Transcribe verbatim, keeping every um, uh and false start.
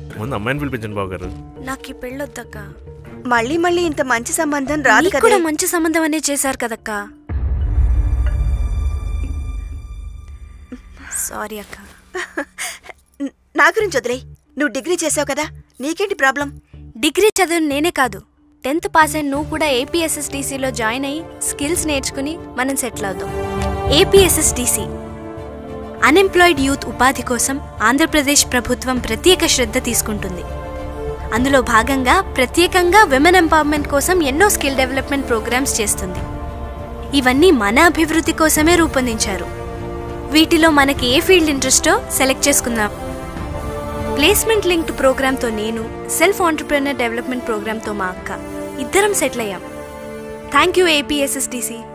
ముందు అమ్మాయిని పిలిపించండి బాబు గారు. నాకు ఈ పెళ్ళొద్దక్క. మళ్ళీ మళ్ళీ ఇంత మంచి సంబంధం రాదు కదా. కూడా మంచి సంబంధం అనే చేశారు కదక్క. సారీ అక్క. నా గురించి వదిలే. నువ్వు డిగ్రీ చేసావు కదా, నీకేంటి ప్రాబ్లం? డిగ్రీ చదివిన నేనే కాదు, టెన్త్ పాస్ అయిన నువ్వు కూడా ఏపీఎస్ఎస్డిసిలో జాయిన్ అయ్యి స్కిల్స్ నేర్చుకుని మనం సెటిల్ అవుతాం. ఏపీఎస్ఎస్డిసి అన్ఎంప్లాయిడ్ యూత్ ఉపాధి కోసం ఆంధ్రప్రదేశ్ ప్రభుత్వం ప్రత్యేక శ్రద్ధ తీసుకుంటుంది. అందులో భాగంగా ప్రత్యేకంగా విమెన్ ఎంపవర్మెంట్ కోసం ఎన్నో స్కిల్ డెవలప్మెంట్ ప్రోగ్రామ్స్ చేస్తుంది. ఇవన్నీ మన అభివృద్ధి కోసమే రూపొందించారు. వీటిలో మనకి ఏ ఫీల్డ్ ఇంట్రెస్టో సెలెక్ట్ చేసుకుందాం. ప్లేస్మెంట్ లింక్డ్ ప్రోగ్రామ్తో నేను, సెల్ఫ్ ఆంటర్‌ప్రెన్యూర్ డెవలప్మెంట్ ప్రోగ్రామ్తో మా అక్క ఇద్దరం సెటిల్ అయ్యాం. Thank you APSSDC.